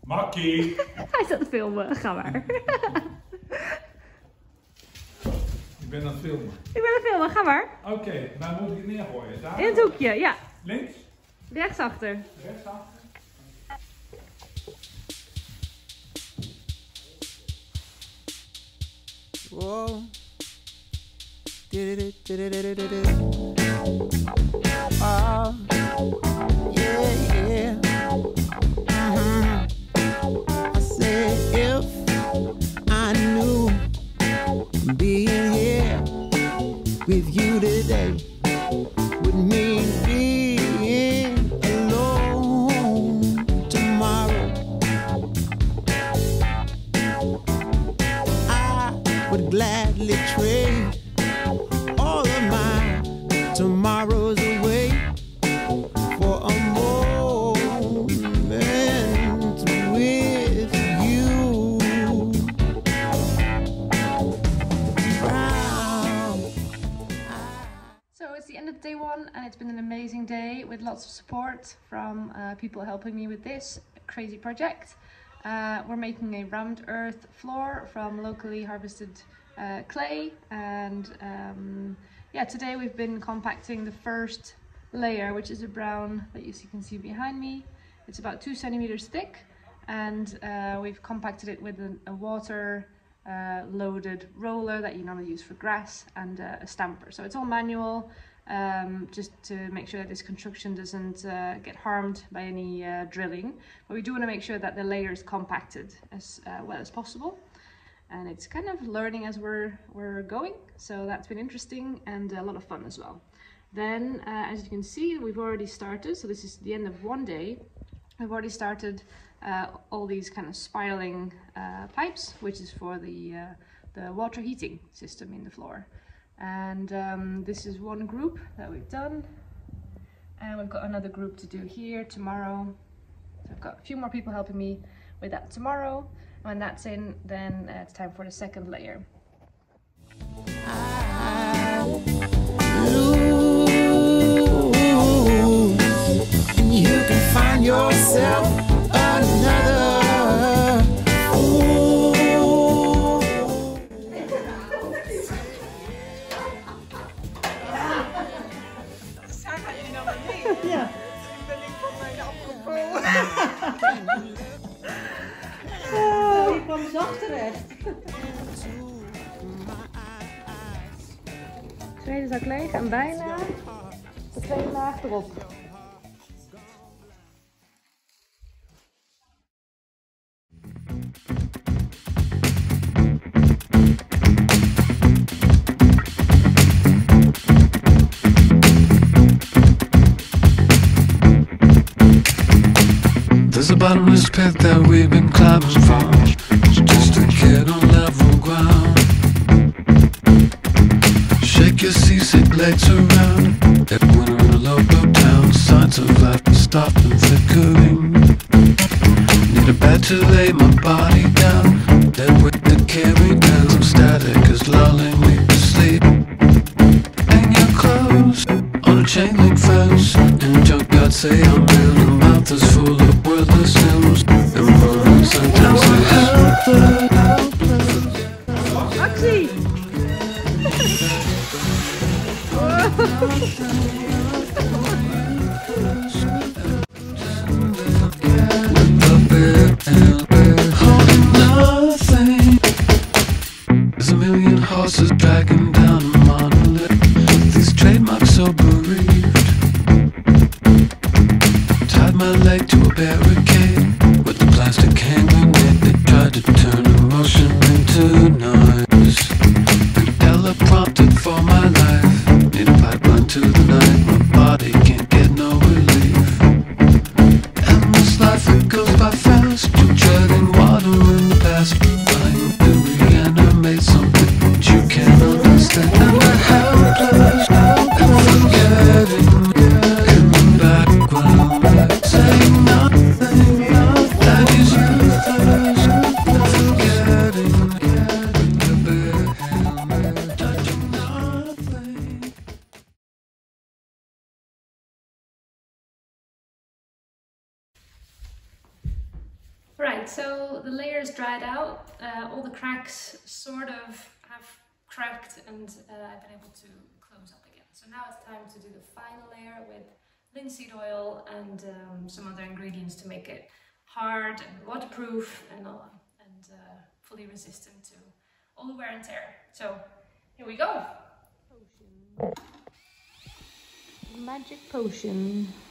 Makkie! Hij staat te filmen, ga maar. Ik ben aan het filmen. Ik ben aan het filmen, ga maar. Oké, waar moet ik het neergooien? Daar? In het hoekje, ja. Links? Rechtsachter. Rechtsachter? Whoa. Yeah, yeah. I said if I knew being here with you today would mean being alone tomorrow, I would gladly trade all of my tomorrows away for a moment with you. So it's the end of day one and it's been an amazing day with lots of support from people helping me with this crazy project. We're making a rammed earth floor from locally harvested clay, and yeah, today we've been compacting the first layer, which is a brown that you can see behind me. It's about 2 centimeters thick, and we've compacted it with a water loaded roller that you normally use for grass, and a stamper. So it's all manual, just to make sure that this construction doesn't get harmed by any drilling. But we do want to make sure that the layer is compacted as well as possible. And it's kind of learning as we're going, so that's been interesting and a lot of fun as well. Then, as you can see, we've already started, so this is the end of one day. We've already started all these kind of spiraling pipes, which is for the water heating system in the floor. And this is one group that we've done, and we've got another group to do here tomorrow. So I've got a few more people helping me with that tomorrow. When that's in, then it's time for the second layer. You can find yourself another. Zijn jullie nou mee? Ja. Ik ben niet van mij afgekomen. Je kwam zacht terecht. Tweede zak leeg en bijna de tweede laag erop. There's a bottomless pit that we've been climbing from, just a kid on level ground. Shake your seasick legs around. Every winter in a local town, signs of life are stopping flickering. Need a bed to lay my body down, dead with the carry down. Some static is lulling me to sleep. Hang your clothes on a chain link fence, and junkyard say I'm in. The mouth is full of wordless hymns and broken sentences. Actie! Holding nothing. There's a million horses dragging down a monolith. These trademarks so bereaved. Tied my leg to a barricade with the plastic hand grenade. They tried to turn emotion into noise. Teleprompted for my life. Need a pipeline to the night. My body can't get no relief. And this life, it goes by fast. You're treading water in the past. Trying to reanimate something that you can't understand. And I helpless and forget. Alright, so the layers dried out, all the cracks sort of have cracked, and I've been able to close up again. So now it's time to do the final layer with linseed oil and some other ingredients to make it hard and waterproof and fully resistant to all the wear and tear. So here we go. Magic potion.